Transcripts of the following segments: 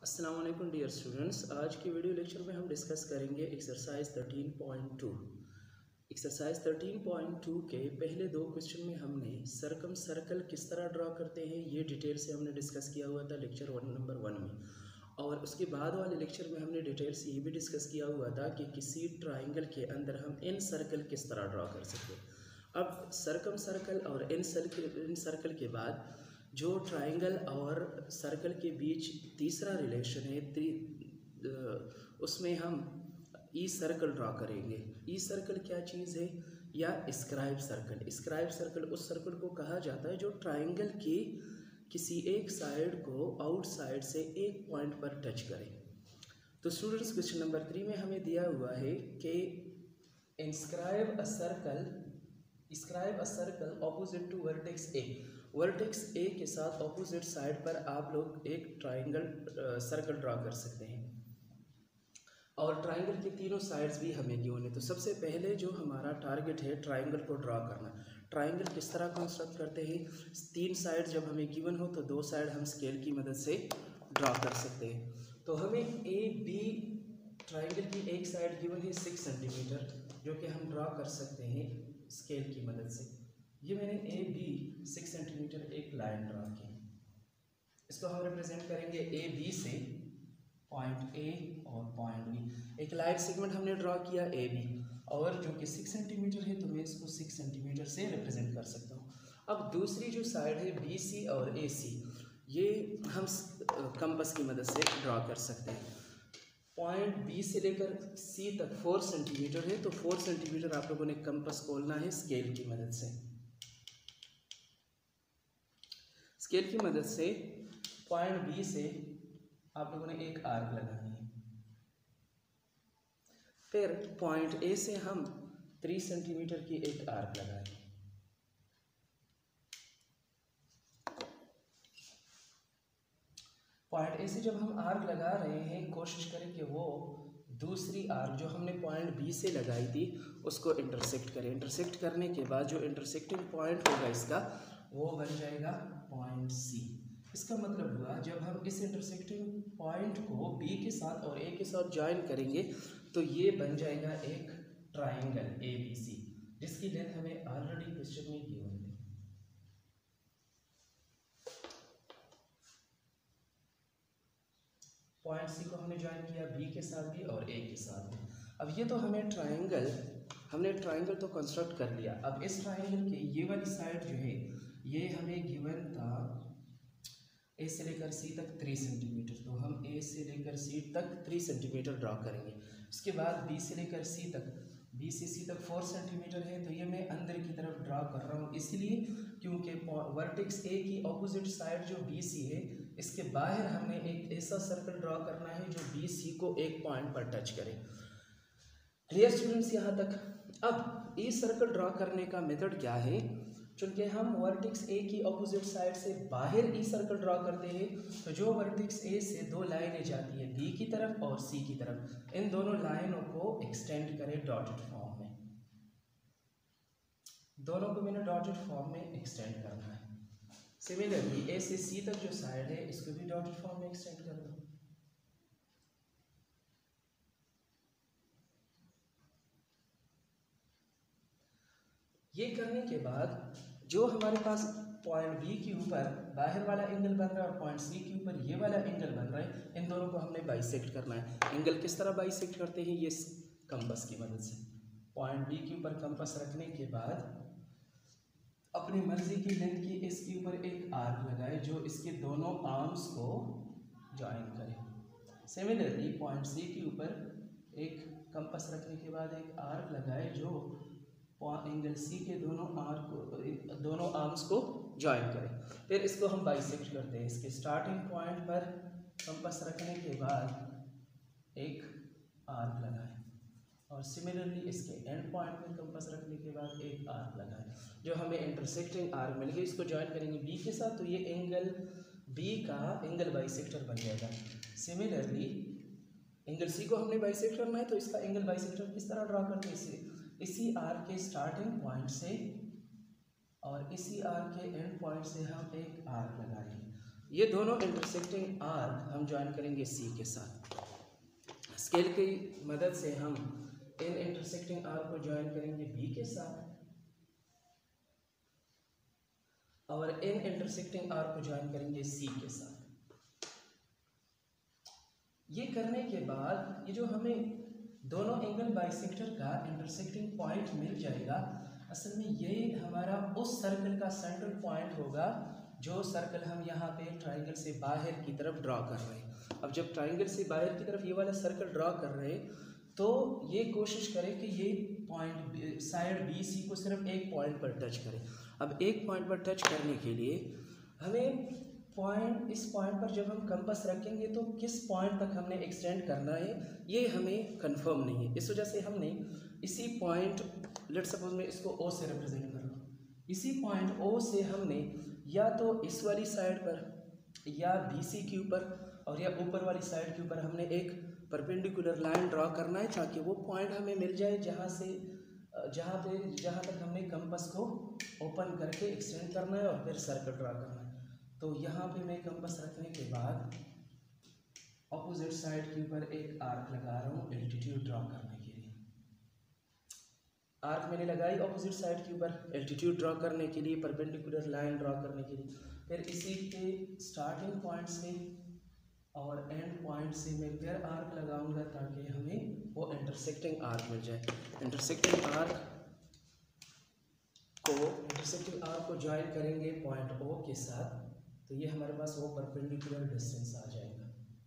अस्सलाम वालेकुम dear students. आज की वीडियो लेक्चर में हम डिस्कस करेंगे एक्सरसाइज 13.2। एक्सरसाइज 13.2 के पहले दो क्वेश्चन में हमने सर्कम सर्कल किस तरह ड्रॉ करते हैं ये डिटेल से हमने डिस्कस किया हुआ था लेक्चर नंबर 1 में, और उसके बाद वाले लेक्चर में हमने डिटेल से ये भी डिस्कस किया हुआ था कि किसी ट्राइंगल के अंदर हम इन सर्कल किस तरह ड्रॉ कर सकते हैं। अब सर्कम सर्कल और इन सर्कल के बाद जो ट्राइंगल और सर्कल के बीच तीसरा रिलेशन है उसमें हम ई सर्कल ड्रॉ करेंगे। ई सर्कल क्या चीज़ है? या स्क्राइब सर्कल। स्क्राइब सर्कल उस सर्कल को कहा जाता है जो ट्राइंगल की किसी एक साइड को आउटसाइड से एक पॉइंट पर टच करे। तो स्टूडेंट्स क्वेश्चन नंबर 3 में हमें दिया हुआ है कि inscribe a circle opposite to vertex A. Vertex A के साथ ऑपोजिट साइड पर आप लोग एक ट्राइंगल सर्कल ड्रॉ कर सकते हैं, और ट्राइंगल के तीनों साइड्स भी हमें गिवन है। तो सबसे पहले जो हमारा टारगेट है ट्राइंगल को ड्रॉ करना। ट्राइंगल किस तरह कंस्ट्रक्ट करते हैं? तीन साइड जब हमें गिवन हो तो दो साइड हम स्केल की मदद से ड्रॉ कर सकते हैं। तो हमें ए बी ट्राइंगल की एक साइड गिवन है 6 सेंटीमीटर, जो कि हम ड्रॉ कर सकते हैं स्केल की मदद से। ये मैंने ए बी 6 सेंटीमीटर एक लाइन ड्रॉ की। इसको हम रिप्रेजेंट करेंगे ए बी से पॉइंट ए और पॉइंट बी। एक लाइन सेगमेंट हमने ड्रॉ किया ए बी, और जो कि 6 सेंटीमीटर है, तो मैं इसको 6 सेंटीमीटर से रिप्रेजेंट कर सकता हूँ। अब दूसरी जो साइड है बी सी और ए सी, ये हम कंपास की मदद से ड्रॉ कर सकते हैं। पॉइंट बी से लेकर सी तक 4 सेंटीमीटर है, तो 4 सेंटीमीटर आप लोगों ने कंपास खोलना है स्केल की मदद से। स्केल की मदद से पॉइंट बी से आप लोगों ने एक आर्क लगानी है। फिर पॉइंट ए से हम 3 सेंटीमीटर की एक आर्क लगाएंगे। पॉइंट ए से जब हम आर्क लगा रहे हैं, कोशिश करें कि वो दूसरी आर्क जो हमने पॉइंट बी से लगाई थी उसको इंटरसेक्ट करें। इंटरसेक्ट करने के बाद जो इंटरसेक्टिंग पॉइंट होगा इसका, वो बन जाएगा पॉइंट सी। इसका मतलब हुआ जब हम इस इंटरसेक्टिंग पॉइंट को बी के साथ और ए के साथ ज्वाइन करेंगे तो ये बन जाएगा एक ट्राइंगल ए बी सी, जिसकी लेंथ हमें ऑलरेडी क्वेश्चन में गिवन थी। पॉइंट सी को हमने ज्वाइन किया बी के साथ भी और ए के साथ भी। अब ये तो हमने ट्राइंगल तो कंस्ट्रक्ट कर लिया। अब इस ट्राइंगल के ये वाली साइड जो है, ये हमें गिवन था ए से लेकर सी तक 3 सेंटीमीटर, तो हम ए से लेकर सी तक 3 सेंटीमीटर ड्रॉ करेंगे। उसके बाद बी से लेकर सी तक, बी से सी तक 4 सेंटीमीटर है, तो ये मैं अंदर की तरफ ड्रॉ कर रहा हूँ, इसलिए क्योंकि वर्टेक्स ए की ऑपोजिट साइड जो बी सी है, इसके बाहर हमने एक ऐसा सर्कल ड्रॉ करना है जो बी सी को एक पॉइंट पर टच करे। क्लियर स्टूडेंट्स यहाँ तक? अब ई सर्कल ड्रॉ करने का मेथड क्या है? चूँकि हम वर्टेक्स ए की ऑपोजिट साइड से बाहर ई सर्कल ड्रॉ करते हैं, तो जो वर्टेक्स ए से दो लाइनें जाती है बी की तरफ और सी की तरफ, इन दोनों लाइनों को एक्सटेंड करें डॉटेड फॉर्म में। दोनों को मैंने डॉटेड फॉर्म में एक्सटेंड करना है। सिमिलरली ए से सी तक जो साइड है, इसको भी डॉटेड फॉर्म में एक्सटेंड कर दो। ये करने के बाद जो हमारे पास पॉइंट बी के ऊपर बाहर वाला एंगल बन रहा है और पॉइंट सी के ऊपर ये वाला एंगल बन रहा है, इन दोनों को हमने बाइसेक्ट करना है। एंगल किस तरह बाइसेक्ट करते हैं? ये कंपास की मदद से। पॉइंट बी के ऊपर कंपास रखने के बाद अपनी मर्जी की लेंथ की इसके ऊपर एक आर्क लगाए जो इसके दोनों आर्म्स को ज्वाइन करे। सिमिलरली पॉइंट सी के ऊपर एक कंपास रखने के बाद एक आर्क लगाए जो एंगल सी के दोनों आर्म्स को ज्वाइन करें। फिर इसको हम बाइसेक्ट करते हैं। इसके स्टार्टिंग पॉइंट पर कंपास रखने के बाद एक आर्क लगाएं, और सिमिलरली इसके एंड पॉइंट में कंपास रखने के बाद एक आर्क लगाएं। जो हमें इंटरसेक्टिंग आर्क मिल गई, इसको ज्वाइन करेंगे बी के साथ, तो ये एंगल बी का एंगल बाइसेक्टर बन जाएगा। सिमिलरली एंगल सी को हमने बाइसेक्ट करना है, तो इसका एंगल बाइसेक्टर किस तरह ड्रॉ करते हैं? इसी आर्क के स्टार्टिंग पॉइंट से और इसी आर्क के एंड पॉइंट से हम एक आर्क लगाएंगे। ये दोनों इंटरसेक्टिंग आर्क हम ज्वाइन करेंगे सी के साथ। स्केल की मदद से हम इन इंटरसेक्टिंग आर्क को ज्वाइन करेंगे बी के साथ और इन इंटरसेक्टिंग आर्क को ज्वाइन करेंगे सी के साथ। ये करने के बाद ये जो हमें दोनों एंगल बाइसेक्टर का इंटरसेक्टिंग पॉइंट मिल जाएगा, असल में ये हमारा उस सर्कल का सेंट्रल पॉइंट होगा जो सर्कल हम यहाँ पे ट्राइंगल से बाहर की तरफ ड्रॉ कर रहे हैं। अब जब ट्राइंगल से बाहर की तरफ ये वाला सर्कल ड्रॉ कर रहे हैं तो ये कोशिश करें कि ये पॉइंट साइड बी सी को सिर्फ एक पॉइंट पर टच करें। अब एक पॉइंट पर टच करने के लिए हमें इस पॉइंट पर जब हम कंपास रखेंगे तो किस पॉइंट तक हमने एक्सटेंड करना है ये हमें कंफर्म नहीं है। इस वजह से हमने इसी पॉइंट, लेट सपोज मैं इसको ओ से रिप्रेजेंट कर रहा हूँ, इसी पॉइंट ओ से हमने या तो इस वाली साइड पर या बी सी के ऊपर और या ऊपर वाली साइड के ऊपर हमने एक परपेंडिकुलर लाइन ड्रॉ करना है ताकि वो पॉइंट हमें मिल जाए जहाँ तक हमने कंपास को ओपन करके एक्सटेंड करना है और फिर सर्कल ड्रॉ करना है। तो यहाँ पे मैं कंपास रखने के बाद ऑपोजिट साइड के ऊपर एक आर्क लगा रहा हूँ एल्टीट्यूड ड्रॉ करने के लिए। आर्क मैंने लगाई ऑपोजिट साइड के ऊपर एल्टीट्यूड ड्रॉ करने के लिए, परपेंडिकुलर लाइन ड्रॉ करने के लिए। फिर इसी के स्टार्टिंग पॉइंट से और एंड पॉइंट से मैं फिर आर्क लगाऊंगा ताकि हमें वो इंटरसेक्टिंग आर्क मिल जाए। इंटरसेक्टिंग आर्क को ज्वाइन करेंगे पॉइंट ओ के साथ, तो ये हमारे पास वो परपेंडिकुलर डिस्टेंस आ जाएगा।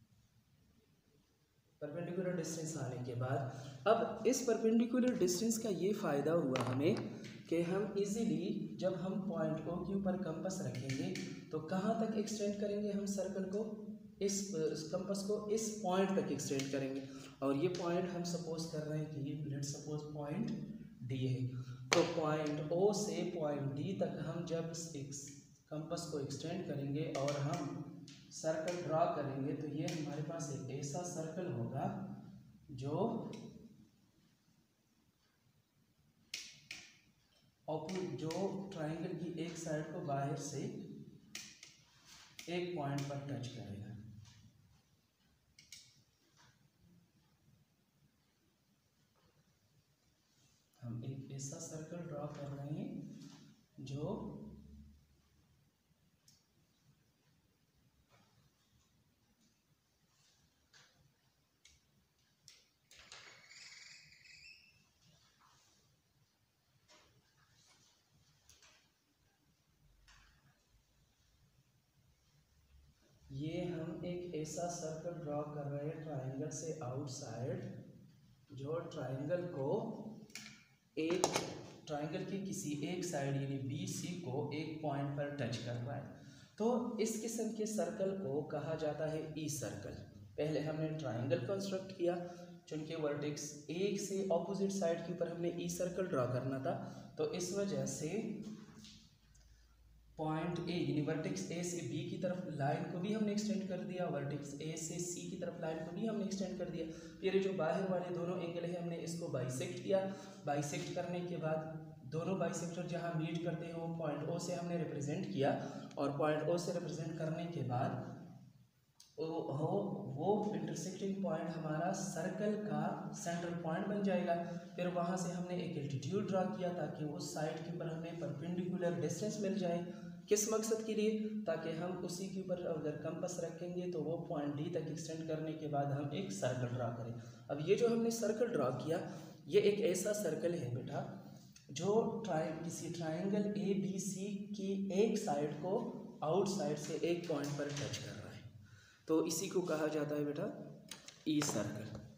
परपेंडिकुलर डिस्टेंस आने के बाद अब इस परपेंडिकुलर डिस्टेंस का ये फ़ायदा हुआ हमें कि हम इजीली जब हम पॉइंट ओ के ऊपर कंपास रखेंगे तो कहाँ तक एक्सटेंड करेंगे हम सर्कल को, इस कंपास को इस पॉइंट तक एक्सटेंड करेंगे। और ये पॉइंट हम सपोज कर रहे हैं कि ये लेट्स सपोज पॉइंट डी है, तो पॉइंट ओ से पॉइंट डी तक हम जब कंपास को एक्सटेंड करेंगे और हम सर्कल ड्रॉ करेंगे तो ये हमारे पास एक ऐसा सर्कल होगा जो ट्राइंगल की एक साइड को बाहर से एक पॉइंट पर टच करेगा। हम एक ऐसा सर्कल ड्रॉ कर रहे हैं जो ये हम एक ऐसा सर्कल ड्रॉ कर रहे हैं ट्राइंगल से आउटसाइड जो ट्राइंगल की किसी एक साइड यानी बी सी को एक पॉइंट पर टच कर रहा है। तो इस किस्म के सर्कल को कहा जाता है ई सर्कल। पहले हमने ट्राइंगल कंस्ट्रक्ट किया, चूँकि वर्टेक्स एक से ऑपोजिट साइड के ऊपर हमने ई सर्कल ड्रॉ करना था, तो इस वजह से पॉइंट ए यानी वर्टेक्स ए से बी की तरफ लाइन को भी हमने एक्सटेंड कर दिया, वर्टेक्स ए से सी की तरफ लाइन को भी हमने एक्सटेंड कर दिया। फिर जो बाहर वाले दोनों एंगल है हमने इसको बाइसेक्ट किया। बाइसेक्ट करने के बाद दोनों बाइसेक्टर जहाँ मीट करते हैं वो पॉइंट ओ से हमने रिप्रेजेंट किया और पॉइंट ओ से रिप्रेजेंट करने के बाद वो इंटरसेक्टिंग पॉइंट हमारा सर्कल का सेंट्रल पॉइंट बन जाएगा। फिर वहाँ से हमने एक एल्टीट्यूड ड्रॉ किया ताकि उस साइड के ऊपर हमें परपेंडिकुलर डिस्टेंस मिल जाए। किस मकसद के लिए? ताकि हम उसी के ऊपर अगर कंपास रखेंगे तो वो पॉइंट डी तक एक्सटेंड करने के बाद हम एक सर्कल ड्रॉ करें। अब ये जो हमने सर्कल ड्रॉ किया ये एक ऐसा सर्कल है बेटा जो किसी ट्राइंगल ए बी सी की एक साइड को आउटसाइड से एक पॉइंट पर टच कर रहा है, तो इसी को कहा जाता है बेटा ई सर्कल।